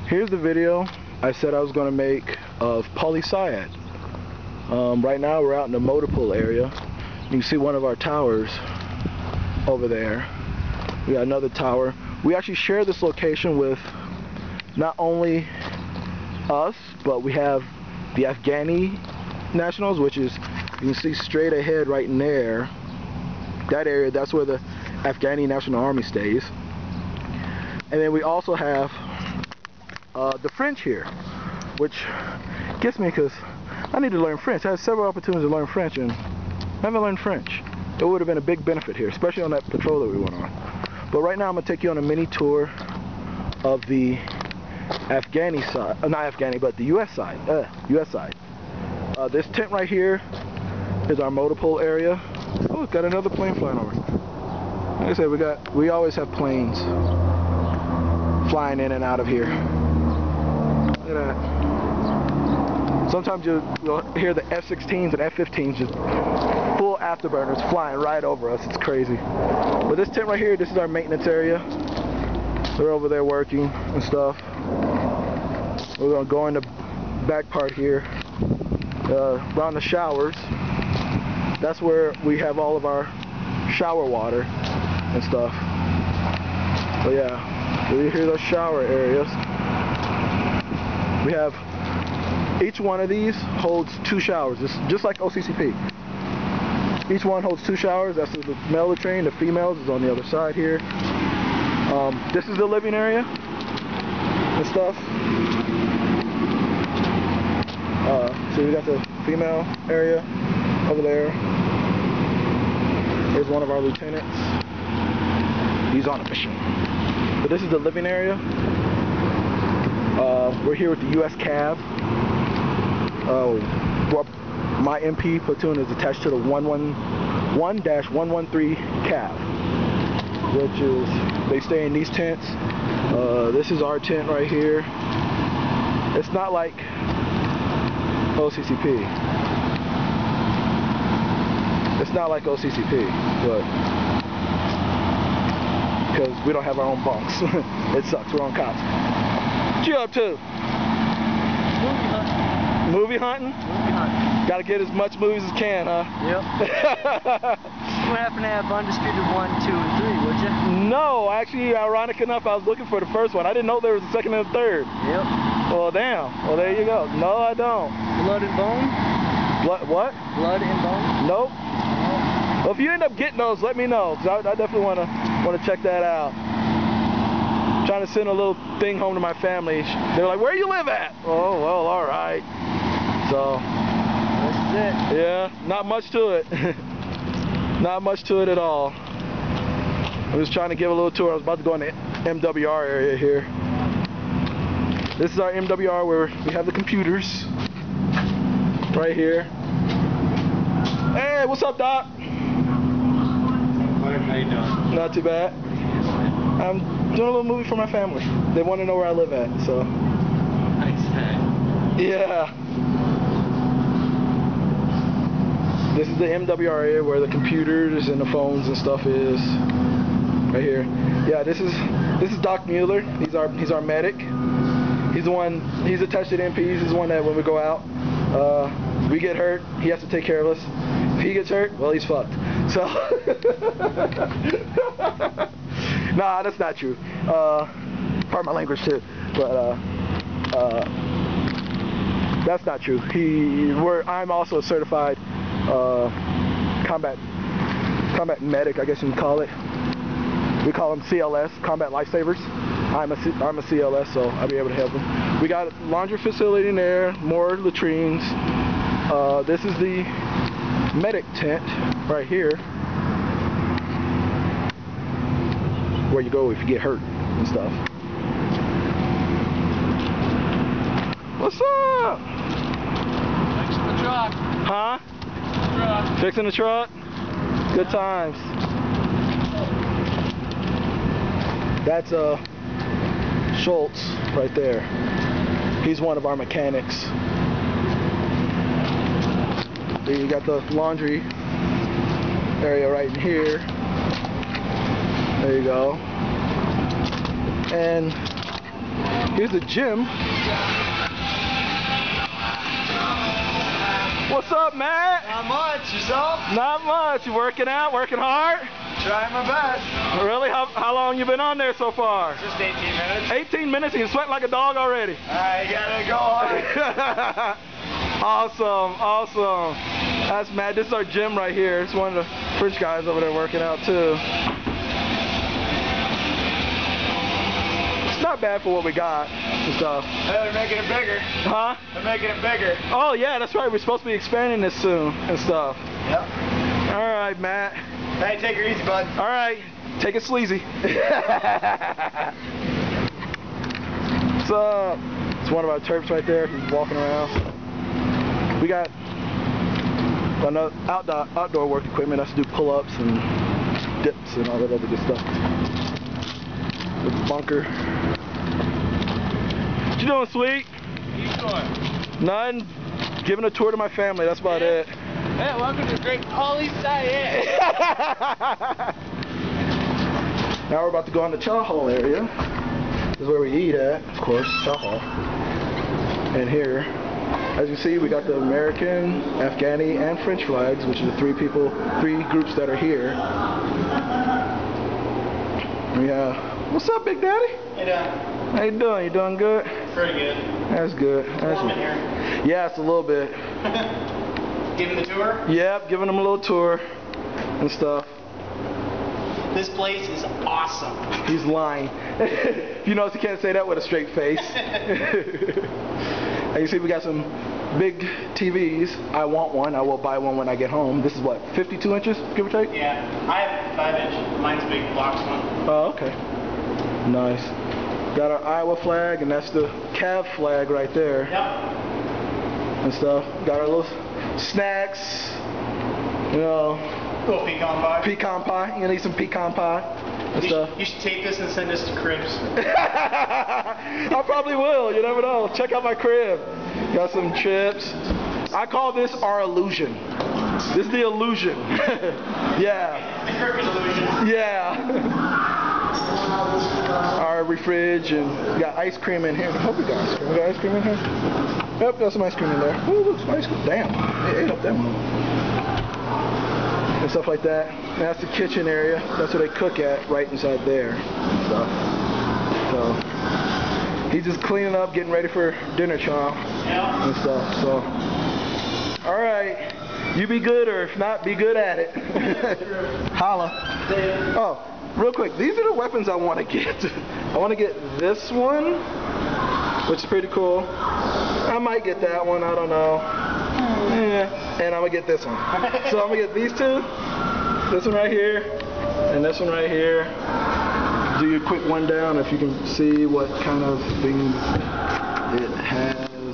Here's the video I said I was going to make of polysyad. Right now we're out in the motor pool area. You can see one of our towers over there. We got another tower. We actually share this location with not only us, but we have the Afghani nationals, which is, you can see straight ahead right in there. That area, that's where the Afghani National Army stays. And then we also have the French here, which gets me because I need to learn French. I had several opportunities to learn French and I haven't learned French. It would have been a big benefit here, especially on that patrol that we went on. But right now I'm going to take you on a mini tour of the Afghani side, not Afghani, but the US side. US side. This tent right here is our motor pool area. Oh, it's got another plane flying over. Like I said, we always have planes flying in and out of here. Look at that. Sometimes you'll hear the F-16s and F-15s just full afterburners flying right over us. It's crazy. But this tent right here, this is our maintenance area. They're over there working and stuff. We're going to go in the back part here, around the showers. That's where we have all of our shower water and stuff. But yeah, you hear those shower areas. We have, each one of these holds 2 showers, just like OCCP. Each one holds 2 showers. That's the male latrine. The females is on the other side here. This is the living area and stuff. So we got the female area over there. Here's one of our lieutenants. He's on a mission. But this is the living area. We're here with the US Cav. Well, my MP platoon is attached to the 1-113 Cav, which is, they stay in these tents. This is our tent right here. It's not like OCCP. It's not like OCCP, but because we don't have our own bunks. It sucks. We're on cops. What you up to? Movie hunting. Movie hunting? Movie hunting. Gotta get as much movies as can, huh? Yep. You would happen to have Undisputed 1, 2, and 3, would you? No, actually, ironic enough, I was looking for the first one. I didn't know there was a second and a third. Yep. Well, damn. Well, there you go. No, I don't. Blood and Bone? What? Blood and Bone? Nope. Well, if you end up getting those, let me know, because I definitely want to check that out. I'm trying to send a little thing home to my family. They're like, "Where you live at?" Oh, well, all right. So this is it. Yeah, not much to it. Not much to it at all. I was trying to give a little tour. I was about to go in the MWR area here. This is our MWR where we have the computers right here. Hey, what's up, Doc? How you doing? Not too bad. I'm doing a little movie for my family. They want to know where I live at, so. Nice. Yeah. This is the MWR area where the computers and the phones and stuff is. Right here. Yeah, this is Doc Mueller. He's our medic. He's the one. He's attached to the MPs. He's the one that when we go out, we get hurt, he has to take care of us. If he gets hurt, well, he's fucked. So. Nah, that's not true. Pardon my language too, but that's not true. I'm also a certified combat medic, I guess you can call it. We call them CLS, combat lifesavers. I'm a CLS, so I'll be able to help them. We got a laundry facility in there, more latrines. This is the medic tent right here, where you go if you get hurt and stuff. What's up? Fixing the truck. Huh? Fixing the truck? Good times. That's Schultz right there. He's one of our mechanics. Then you got the laundry area right in here. There you go. And Here's the gym. What's up, Matt? Not much. Yourself? Not much. You working out? Working hard? Trying my best. Really? How long you been on there so far? Just 18 minutes. 18 minutes and you're sweating like a dog already. I gotta go hard. Awesome. That's Matt. This is our gym right here. It's one of the French guys over there working out too. It's not bad for what we got and stuff. Hey, they're making it bigger. Huh? They're making it bigger. Oh yeah, that's right. We're supposed to be expanding this soon and stuff. Yep. All right, Matt. Hey, take her easy, bud. All right, take it sleazy. What's up? It's one of our Terps right there. He's walking around. We got another outdoor work equipment. That's to do pull-ups and dips and all that other good stuff. The bunker. What you doing, sweet? What you doing? Nothing. Giving a tour to my family. That's about it. Hey, welcome to Great Poly-Science. Now we're about to go on the chow hall area. This is where we eat at, of course, chow hall. And here, as you see, we got the American, Afghani, and French flags, which are the three groups that are here. What's up, Big Daddy? Hey, Dad. How you doing? You doing good? Pretty good. That's good. Warm in here. Yeah, it's a little bit. Giving the tour? Yep, giving them a little tour and stuff. This place is awesome. He's lying. You notice he can't say that with a straight face. And you see we got some big TVs. I want one. I will buy one when I get home. This is what, 52 inches, give or take? Yeah, I have 5 inch. Mine's a big box one. Oh, okay. Nice. Got our Iowa flag, and that's the Cav flag right there. Yep. And stuff. Got our little snacks. You know. Little pecan pie. Pecan pie. You need some pecan pie and stuff. You should take this and send this to Cribs. I probably will. You never know. Check out my crib. Got some chips. I call this our illusion. This is the illusion. Yeah. The crooked illusion. Yeah. Our refrige, and we got ice cream in here. I hope we got ice cream. We got ice cream in here? Yep, got some ice cream in there. Oh, look, some ice cream. Damn. They ate up that one. And stuff like that. And that's the kitchen area. That's where they cook at, right inside there. So he's just cleaning up, getting ready for dinner, child. Yeah. And stuff. So, all right. You be good, or if not, be good at it. Holla. Oh, real quick. These are the weapons I want to get. I want to get this one, which is pretty cool. I might get that one. I don't know. Yeah. And I'm going to get this one. So I'm going to get these two. This one right here. And this one right here. Do your quick one down if you can see what kind of things it has.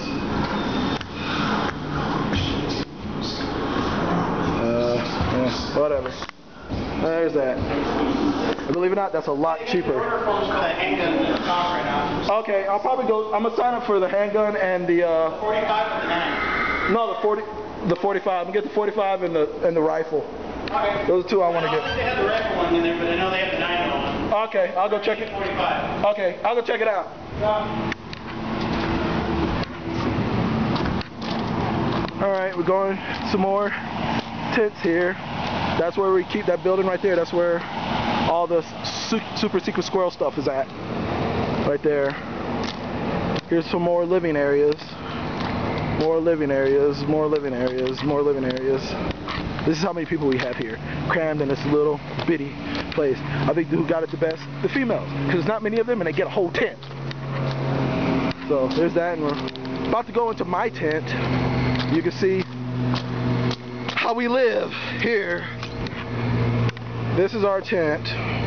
Yeah, whatever. There's that. And believe it or not, that's a lot cheaper. Okay, I'll probably go. I'm gonna sign up for the handgun and the 45 or the 9? No, the 45. I'm gonna get the 45 and the rifle. Okay. Those are two I want to I don't get. think they have the rifle one in there, but I know they have the 9 one. Okay, I'll go check it. 45. Okay, I'll go check it out. All right, we're going some more tents here. That's where we keep that building right there. That's where all the super secret squirrel stuff is at. Right there. Here's some more living areas. More living areas, more living areas, more living areas. This is how many people we have here, crammed in this little bitty place. I think who got it the best? The females, because there's not many of them and they get a whole tent. So there's that, and we're about to go into my tent. You can see how we live here. This is our tent.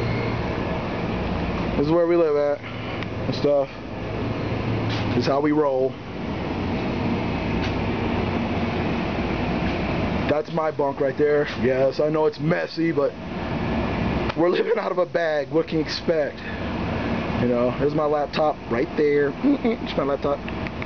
This is where we live at and stuff. This is how we roll. That's my bunk right there. Yes, I know it's messy, but we're living out of a bag. What can you expect? You know, there's my laptop right there. It's my laptop.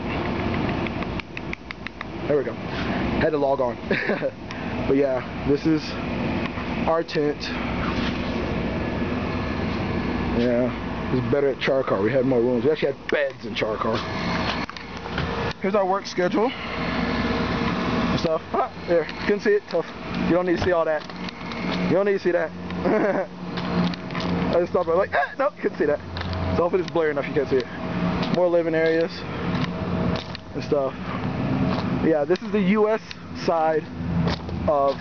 There we go. Had to log on. But yeah, this is our tent. Yeah. was better at char car. We had more rooms. We actually had beds in char car. Here's our work schedule and stuff. There, couldn't see it. Tough. You don't need to see all that. You don't need to see that. I just stopped. I was like, nope, you couldn't see that. So hopefully it's blurry enough you can't see it. More living areas and stuff. Yeah, this is the U.S. side of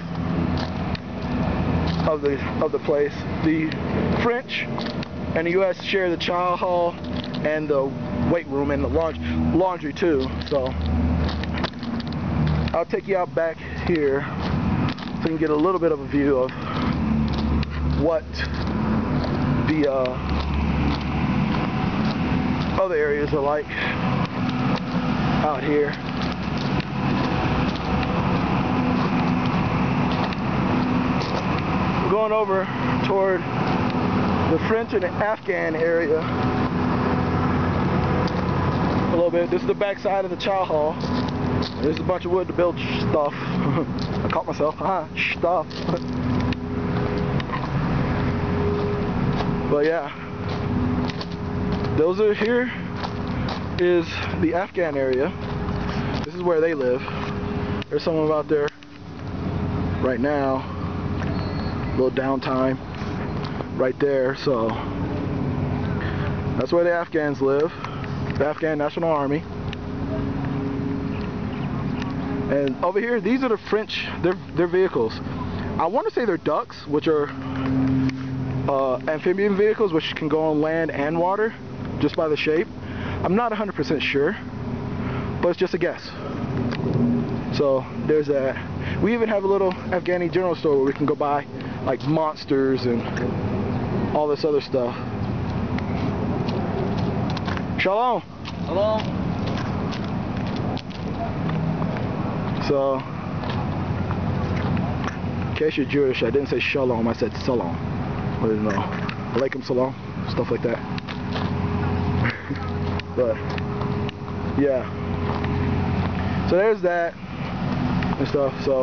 the place. The French and the U.S. share the chow hall and the weight room and the laundry too. So I'll take you out back here so you can get a little bit of a view of what the other areas are like out here. We're going over toward the French and the Afghan area a little bit. This is the back side of the chow hall. There's a bunch of wood to build stuff. I caught myself. Stuff. But yeah, those are here is the Afghan area. This is where they live. There's some of them out there right now. A little downtime right there. So that's where the Afghans live. The Afghan National Army. And over here, these are the French, their vehicles. I want to say they're ducks, which are amphibian vehicles, which can go on land and water, just by the shape. I'm not 100% sure, but it's just a guess. So there's that. We even have a little Afghani general store where we can go buy like monsters and all this other stuff. Shalom. Hello. So, in case you're Jewish, I didn't say shalom, I said salam. I don't know. Alaikum salam, stuff like that. But, yeah. So there's that and stuff. So,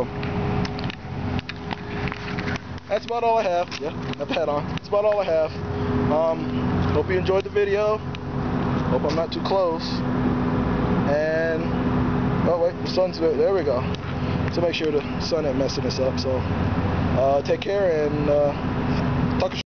that's about all I have. Yeah, got the hat on. That's about all I have. Hope you enjoyed the video. Hope I'm not too close. And oh wait, the sun's there. We go. So make sure the sun ain't messing us up. So take care and talk.